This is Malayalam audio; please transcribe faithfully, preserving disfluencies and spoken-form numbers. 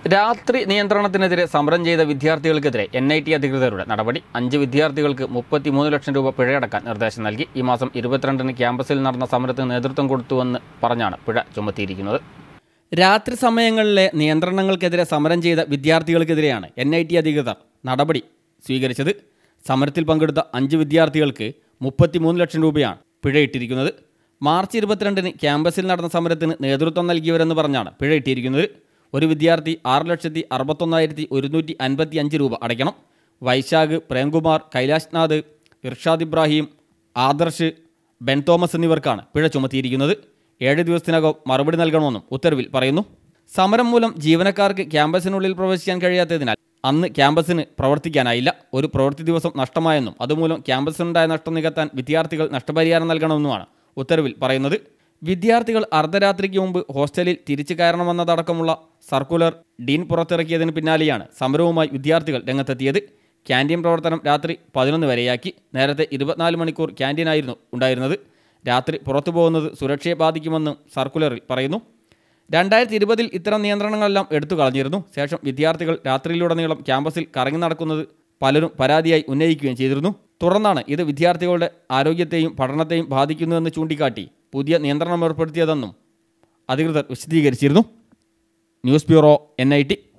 രാത്രി നിയന്ത്രണത്തിനെതിരെ സമരം ചെയ്ത വിദ്യാർത്ഥികൾക്കെതിരെ എൻ ഐ ടി അധികൃതരുടെ നടപടി. അഞ്ച് വിദ്യാർത്ഥികൾക്ക് മുപ്പത്തിമൂന്ന് ലക്ഷം രൂപ പിഴയടക്കാൻ നിർദ്ദേശം നൽകി. ഈ മാസം ഇരുപത്തിരണ്ടിന് ക്യാമ്പസിൽ നടന്ന സമരത്തിന് നേതൃത്വം കൊടുത്തുവെന്ന് പറഞ്ഞാണ് പിഴ ചുമത്തിയിരിക്കുന്നത്. രാത്രി സമയങ്ങളിലെ നിയന്ത്രണങ്ങൾക്കെതിരെ സമരം ചെയ്ത വിദ്യാർത്ഥികൾക്കെതിരെയാണ് എൻ ഐ ടി അധികൃതർ നടപടി സ്വീകരിച്ചത്. സമരത്തിൽ പങ്കെടുത്ത അഞ്ച് വിദ്യാർത്ഥികൾക്ക് മുപ്പത്തിമൂന്ന് ലക്ഷം രൂപയാണ് പിഴയിട്ടിരിക്കുന്നത്. മാർച്ച് ഇരുപത്തിരണ്ടിന് ക്യാമ്പസിൽ നടന്ന സമരത്തിന് നേതൃത്വം നൽകിയവരെന്ന് പറഞ്ഞാണ് പിഴയിട്ടിരിക്കുന്നത്. ഒരു വിദ്യാർത്ഥി ആറ് ലക്ഷത്തി അറുപത്തൊന്നായിരത്തി ഒരുന്നൂറ്റി അൻപത്തി അഞ്ച് രൂപ അടയ്ക്കണം. വൈശാഖ്, പ്രേംകുമാർ, കൈലാഷ്നാഥ്, ഇർഷാദ് ഇബ്രാഹിം, ആദർശ്, ബെൻ തോമസ് എന്നിവർക്കാണ് പിഴ ചുമത്തിയിരിക്കുന്നത്. ഏഴ് ദിവസത്തിനകം മറുപടി നൽകണമെന്നും ഉത്തരവിൽ പറയുന്നു. സമരം മൂലം ജീവനക്കാർക്ക് ക്യാമ്പസിനുള്ളിൽ പ്രവേശിക്കാൻ കഴിയാത്തതിനാൽ അന്ന് ക്യാമ്പസിന് പ്രവർത്തിക്കാനായില്ല. ഒരു പ്രവൃത്തി ദിവസം നഷ്ടമായെന്നും അതുമൂലം ക്യാമ്പസിനുണ്ടായ നഷ്ടം നികത്താൻ വിദ്യാർത്ഥികൾ നഷ്ടപരിഹാരം നൽകണമെന്നുമാണ് ഉത്തരവിൽ പറയുന്നത്. വിദ്യാർത്ഥികൾ അർദ്ധരാത്രിക്ക് മുമ്പ് ഹോസ്റ്റലിൽ തിരിച്ചു കയറണമെന്നതടക്കമുള്ള സർക്കുലർ ഡീൻ പുറത്തിറക്കിയതിന് പിന്നാലെയാണ് സമരവുമായി വിദ്യാർത്ഥികൾ രംഗത്തെത്തിയത്. ക്യാൻറ്റീൻ പ്രവർത്തനം രാത്രി പതിനൊന്ന് വരെയാക്കി. നേരത്തെ ഇരുപത്തിനാല് മണിക്കൂർ ക്യാൻറ്റീനായിരുന്നു ഉണ്ടായിരുന്നത്. രാത്രി പുറത്തു പോകുന്നത് സുരക്ഷയെ ബാധിക്കുമെന്നും സർക്കുലറിൽ പറയുന്നു. രണ്ടായിരത്തി ഇരുപതിൽ ഇത്തരം നിയന്ത്രണങ്ങളെല്ലാം എടുത്തു കളഞ്ഞിരുന്നു. ശേഷം വിദ്യാർത്ഥികൾ രാത്രിയിലുടനീളം ക്യാമ്പസിൽ കറങ്ങി നടക്കുന്നത് പലരും പരാതിയായി ഉന്നയിക്കുകയും ചെയ്തിരുന്നു. തുടർന്നാണ് ഇത് വിദ്യാർത്ഥികളുടെ ആരോഗ്യത്തെയും പഠനത്തെയും ബാധിക്കുന്നുവെന്ന് ചൂണ്ടിക്കാട്ടി പുതിയ നിയന്ത്രണം ഏർപ്പെടുത്തിയതെന്നും അധികൃതർ വിശദീകരിച്ചിരുന്നു. News bureau, N I T.